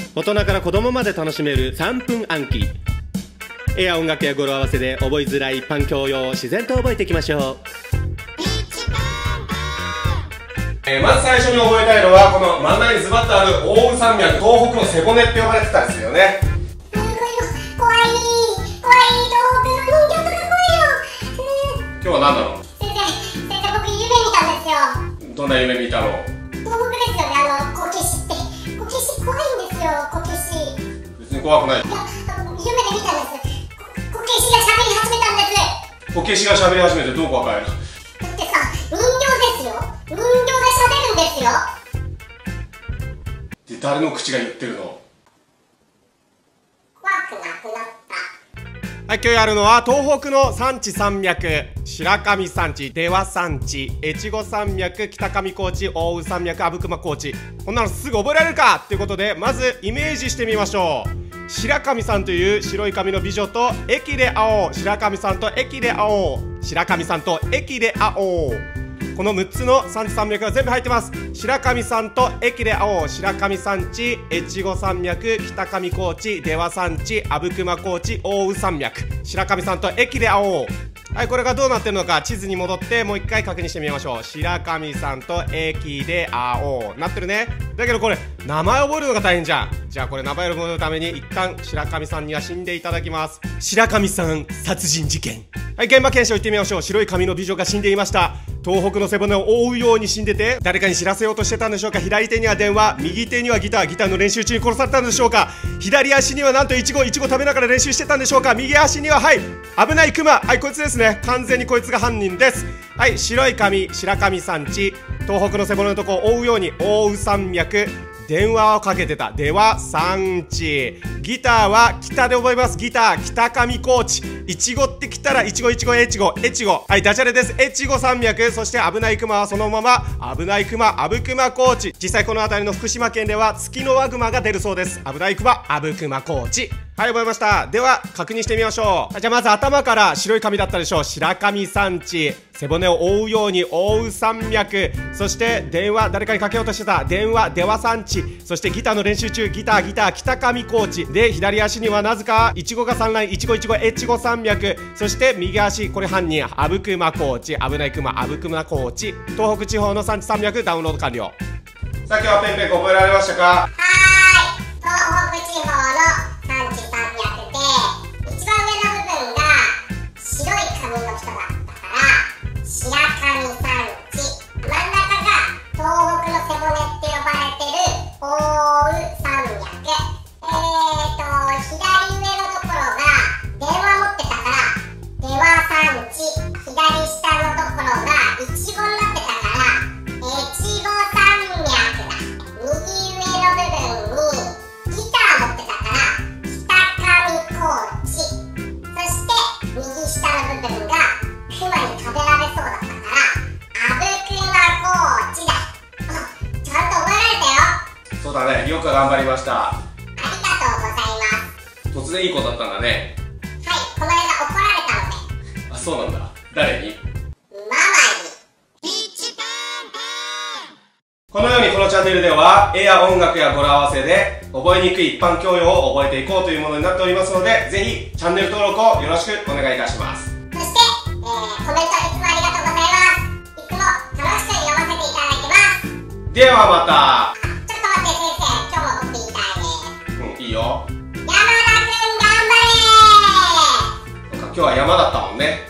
大人から子供まで楽しめる3分暗記。絵や音楽や語呂合わせで覚えづらい一般教養を自然と覚えていきましょう。 まず最初に覚えたいのはこの真ん中にズバッとある奥羽山脈、東北の背骨って呼ばれてたんですよね。 怖い東北の人形とか怖いよ。 今日は何だろう。 先生僕夢見たんですよ。 どんな夢見たの？ 東北ですよね、こけしって。こけし怖いんですよ、こけし。 別に怖くない。 いや、夢で見たんです。こけしが喋り始めたんです。 こけしが喋り始めてどう怖いの？ だってさ、人形ですよ。人形が喋るんですよ。 で、誰の口が言ってるの？ 怖くなくなった。 はい、今日やるのは東北の山地山脈、白神山地、出羽山地、越後山脈、北上高地、奥羽山脈、阿武隈高地。こんなのすぐ覚えられるかということで、まずイメージしてみましょう。白神さんという白い髪の美女と駅で会おう。白神さんと駅で会おう。白神さんと駅で会おう。この6つの山地山脈が全部入ってます。白神山と駅で会おう。白神山地、越後山脈、北上高地、出羽山地、阿武隈高地、奥羽山脈。白神山と駅で会おう。はい、これがどうなってるのか地図に戻ってもう一回確認してみましょう。白神山と駅で会おう。なってるね。だけどこれ名前覚えるのが大変じゃん。じゃあこれ名前を覚えるために一旦白神さんには死んでいただきます。白神さん殺人事件。はい、現場検証行ってみましょう。白い髪の美女が死んでいました。東北の背骨を覆うように死んでて、誰かに知らせようとしてたんでしょうか。左手には電話、右手にはギターの練習中に殺されたんでしょうか。左足にはなんとイチゴ食べながら練習してたんでしょうか。右足には危ないクマ。はい、こいつですね。完全にこいつが犯人です。はい、白い髪、白神山地、東北の背骨のとこを覆うように奥羽山脈、電話をかけてた出羽山地、ギターは北で覚えます。ギター北上高地、イチゴってきたらイチゴ越後。はい、ダジャレです。越後山脈、そして危ないクマはそのまま危ないクマ阿武隈高地。実際この辺りの福島県ではツキノワグマが出るそうです。危ないクマ阿武隈高地。はい、覚えました。では確認してみましょう。じゃあまず頭から白い髪だったでしょう。白神山地、背骨を覆うように奥羽山脈、そして電話、誰かにかけようとしてた電話出羽山地、そしてギターの練習中ギター北上高地で、左足にはなぜかイチゴが3ライン、イチゴ越後山脈、そして右足、これ犯人阿武隈高地、危ないクマ阿武隈高地。東北地方の山地山脈ダウンロード完了。 さっきはペンペン覚えられましたか？ 東北地方の山地山脈で一番上の部分が白い髪の人だったから白神山地、真ん中が東北の背骨って呼ばれてる奥羽山脈、左上のところが電話持ってたから出羽山地、左下のところがイチゴになってたから越後山脈だ。右上の部分にギター持ってたから北上高地、そして右下の部分がクマに食べられそうだったから阿武隈高地だ。ちゃんと覚えられたよ。 そうだね、よく頑張りました。 ありがとうございます。 突然いい子だったんだね。 はい、この間怒られたので。 あ、そうなんだ。誰に？ ママに。 このようにこのチャンネルでは絵や音楽や語呂合わせで覚えにくい一般教養を覚えていこうというものになっておりますので、ぜひチャンネル登録をよろしくお願いいたします。 そして、コメントいつもありがとうございます。いつも楽しく読ませていただいてます。 ではまた。 ちょっと待って先生、今日も僕言いたいです。 いいよ。 山田くん頑張れー。 今日は山だったもんね。